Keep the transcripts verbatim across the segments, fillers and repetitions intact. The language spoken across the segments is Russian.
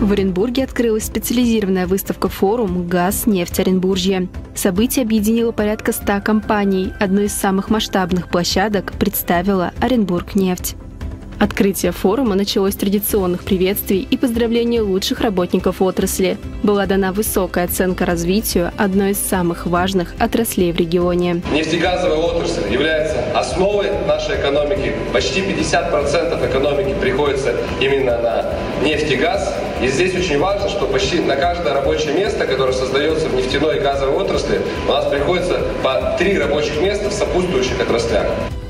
В Оренбурге открылась специализированная выставка «Форум. Газ, нефть, Оренбуржье». Событие объединило порядка ста компаний. Одну из самых масштабных площадок представила Оренбургнефть. Открытие форума началось с традиционных приветствий и поздравлений лучших работников отрасли. Была дана высокая оценка развитию одной из самых важных отраслей в регионе. Нефтегазовая отрасль является основой нашей экономики. Почти пятьдесят процентов экономики приходится именно на нефть и газ. И здесь очень важно, что почти на каждое рабочее место, которое создается в нефтяной и газовой отрасли, у нас приходится по три рабочих места в сопутствующих отраслях.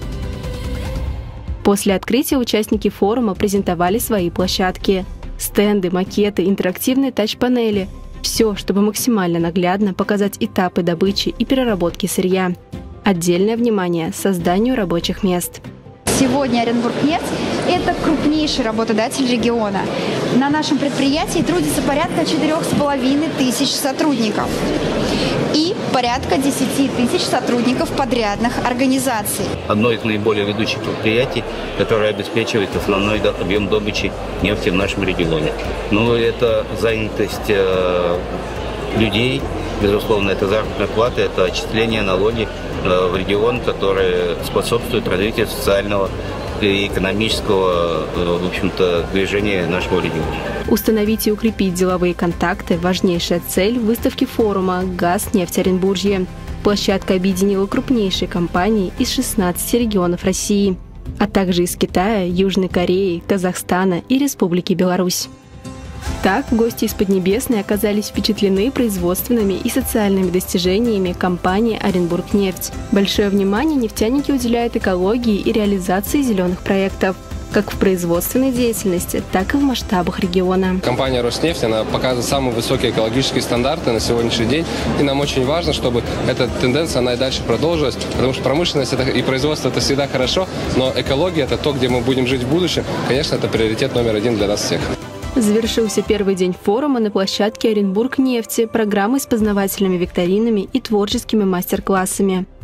После открытия участники форума презентовали свои площадки. Стенды, макеты, интерактивные тач-панели. Все, чтобы максимально наглядно показать этапы добычи и переработки сырья. Отдельное внимание созданию рабочих мест. Сегодня Оренбургнефть – это крупнейший работодатель региона. На нашем предприятии трудится порядка четырёх с половиной тысяч сотрудников и порядка десяти тысяч сотрудников подрядных организаций. Одно из наиболее ведущих предприятий, которое обеспечивает основной объем добычи нефти в нашем регионе. Ну, это занятость э, людей, безусловно, это заработная плата, это отчисление налоги в регион, который способствует развитию социального и экономического, в общем-то, движения нашего региона. Установить и укрепить деловые контакты – важнейшая цель выставки форума «Газ, нефть, Оренбуржье». Площадка объединила крупнейшие компании из шестнадцати регионов России, а также из Китая, Южной Кореи, Казахстана и Республики Беларусь. Так, гости из Поднебесной оказались впечатлены производственными и социальными достижениями компании «Оренбургнефть». Большое внимание нефтяники уделяют экологии и реализации зеленых проектов, как в производственной деятельности, так и в масштабах региона. Компания «Роснефть» она показывает самые высокие экологические стандарты на сегодняшний день. И нам очень важно, чтобы эта тенденция она и дальше продолжилась, потому что промышленность это, и производство – это всегда хорошо, но экология – это то, где мы будем жить в будущем. Конечно, это приоритет номер один для нас всех. Завершился первый день форума на площадке Оренбургнефти программой с познавательными викторинами и творческими мастер-классами.